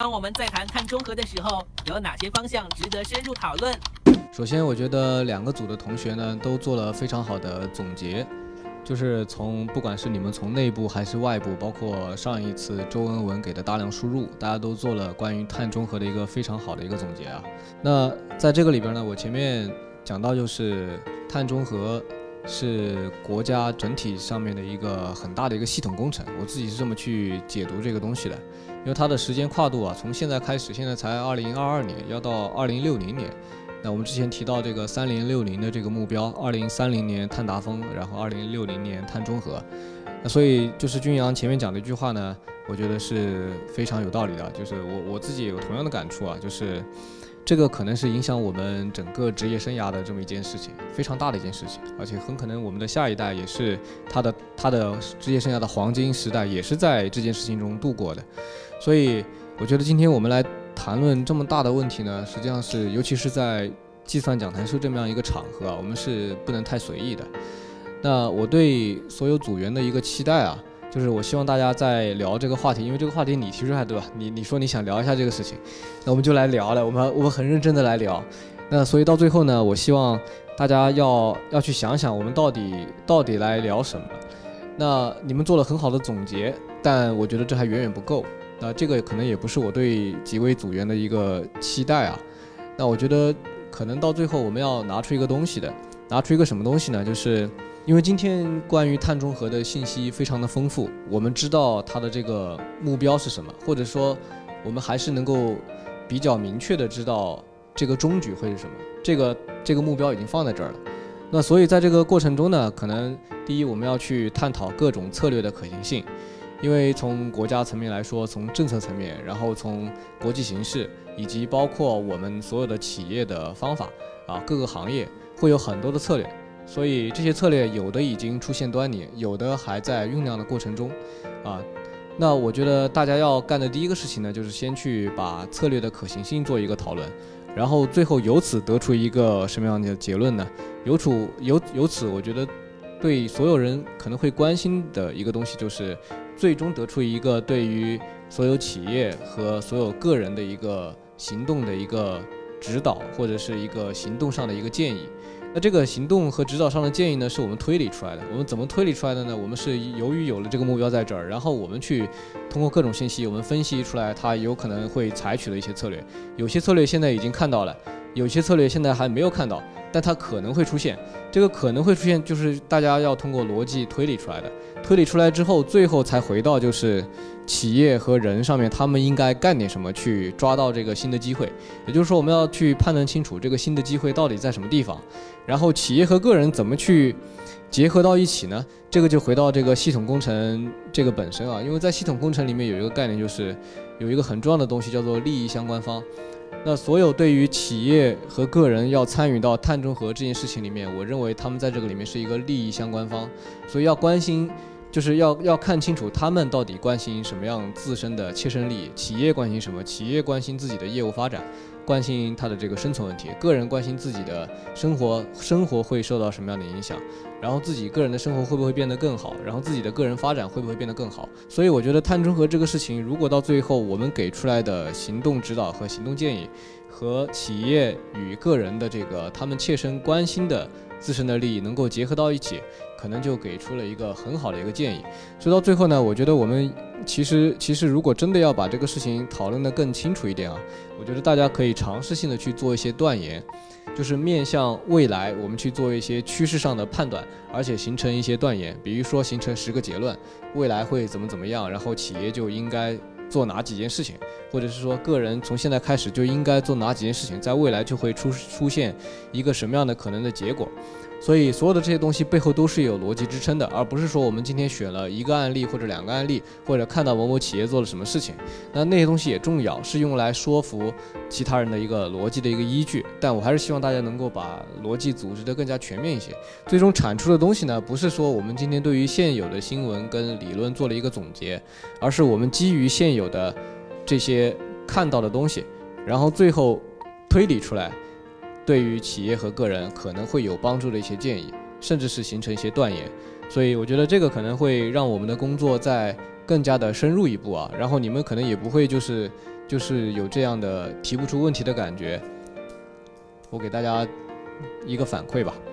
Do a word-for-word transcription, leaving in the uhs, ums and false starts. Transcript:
当我们在谈碳中和的时候，有哪些方向值得深入讨论？ 首先，我觉得两个组的同学呢都做了非常好的总结，就是从不管是你们从内部还是外部，包括上一次周恩文给的大量输入，大家都做了关于碳中和的一个非常好的一个总结啊。那在这个里边呢，我前面讲到就是碳中和是国家整体上面的一个很大的一个系统工程，我自己是这么去解读这个东西的，因为它的时间跨度啊，从现在开始，现在才二零二二年，要到二零六零年。那我们之前提到这个三零六零的这个目标，二零三零年碳达峰，然后二零六零年碳中和。那所以就是君阳前面讲的一句话呢，我觉得是非常有道理的，就是我我自己也有同样的感触啊，就是这个可能是影响我们整个职业生涯的这么一件事情，非常大的一件事情，而且很可能我们的下一代也是他的他的职业生涯的黄金时代，也是在这件事情中度过的。所以我觉得今天我们来谈论这么大的问题呢，实际上是尤其是在计算讲坛社这么样一个场合啊，我们是不能太随意的。那我对所有组员的一个期待啊，就是我希望大家在聊这个话题，因为这个话题你提出来对吧？你你说你想聊一下这个事情，那我们就来聊了，我们我们很认真的来聊。那所以到最后呢，我希望大家要要去想想，我们到底到底来聊什么。那你们做了很好的总结，但我觉得这还远远不够。那这个可能也不是我对几位组员的一个期待啊。那我觉得可能到最后我们要拿出一个东西的，拿出一个什么东西呢？就是因为今天关于碳中和的信息非常的丰富，我们知道它的这个目标是什么，或者说我们还是能够比较明确的知道这个终局会是什么，这个这个目标已经放在这儿了。那所以在这个过程中呢，可能第一我们要去探讨各种策略的可行性。因为从国家层面来说，从政策层面，然后从国际形势，以及包括我们所有的企业的方法啊，各个行业会有很多的策略，所以这些策略有的已经出现端倪，有的还在酝酿的过程中啊。那我觉得大家要干的第一个事情呢，就是先去把策略的可行性做一个讨论，然后最后由此得出一个什么样的结论呢？由此由由此，我觉得对所有人可能会关心的一个东西就是。最终得出一个对于所有企业和所有个人的一个行动的一个指导，或者是一个行动上的一个建议。那这个行动和指导上的建议呢，是我们推理出来的。我们怎么推理出来的呢？我们是由于有了这个目标在这儿，然后我们去通过各种信息，我们分析出来它有可能会采取的一些策略。有些策略现在已经看到了，有些策略现在还没有看到，但它可能会出现。这个可能会出现，就是大家要通过逻辑推理出来的。推理出来之后，最后才回到就是企业和人上面，他们应该干点什么去抓到这个新的机会。也就是说，我们要去判断清楚这个新的机会到底在什么地方，然后企业和个人怎么去结合到一起呢？这个就回到这个系统工程这个本身啊，因为在系统工程里面有一个概念，就是有一个很重要的东西叫做利益相关方。那所有对于企业和个人要参与到碳中和这件事情里面，我认为他们在这个里面是一个利益相关方，所以要关心，就是要要看清楚他们到底关心什么样自身的切身利益。企业关心什么？企业关心自己的业务发展，关心他的这个生存问题；个人关心自己的生活，生活会受到什么样的影响，然后自己个人的生活会不会变得更好，然后自己的个人发展会不会变得更好。所以我觉得碳中和这个事情，如果到最后我们给出来的行动指导和行动建议，和企业与个人的这个他们切身关心的自身的利益能够结合到一起，可能就给出了一个很好的一个建议。所以到最后呢，我觉得我们其实其实如果真的要把这个事情讨论得更清楚一点啊，我觉得大家可以尝试性的去做一些断言，就是面向未来我们去做一些趋势上的判断，而且形成一些断言，比如说形成十个结论，未来会怎么怎么样，然后企业就应该做哪几件事情，或者是说个人从现在开始就应该做哪几件事情，在未来就会出出现一个什么样的可能的结果。所以所有的这些东西背后都是有逻辑支撑的，而不是说我们今天选了一个案例或者两个案例，或者看到某某企业做了什么事情，那那些东西也重要，是用来说服其他人的一个逻辑的一个依据。但我还是希望大家能够把逻辑组织得更加全面一些，最终产出的东西呢，不是说我们今天对于现有的新闻跟理论做了一个总结，而是我们基于现有的这些看到的东西，然后最后推理出来对于企业和个人可能会有帮助的一些建议，甚至是形成一些断言。所以我觉得这个可能会让我们的工作再更加的深入一步啊，然后你们可能也不会就是就是有这样的提不出问题的感觉。我给大家一个反馈吧。